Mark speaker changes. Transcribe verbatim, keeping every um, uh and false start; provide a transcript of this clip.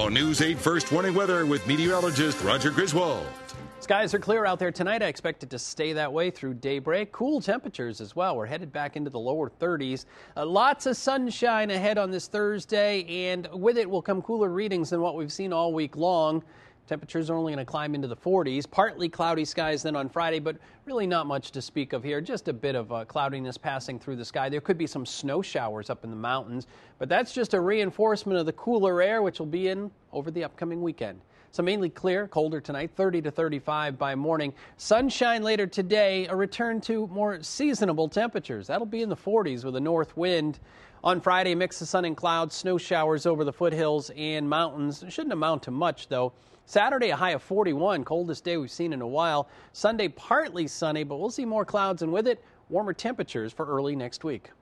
Speaker 1: News eight First Warning Weather with meteorologist Roger Griswold.
Speaker 2: Skies are clear out there tonight. I expect it to stay that way through daybreak. Cool temperatures as well. We're headed back into the lower thirties. Uh, lots of sunshine ahead on this Thursday, and with it will come cooler readings than what we've seen all week long. Temperatures are only going to climb into the forties. Partly cloudy skies then on Friday, but really not much to speak of here. Just a bit of uh, cloudiness passing through the sky. There could be some snow showers up in the mountains, but that's just a reinforcement of the cooler air, which will be in over the upcoming weekend. So mainly clear, colder tonight, thirty to thirty-five by morning. Sunshine later today, a return to more seasonable temperatures. That'll be in the forties with a north wind. On Friday, a mix of sun and clouds, snow showers over the foothills and mountains. It shouldn't amount to much, though. Saturday, a high of forty-one, coldest day we've seen in a while. Sunday, partly sunny, but we'll see more clouds, and with it, warmer temperatures for early next week.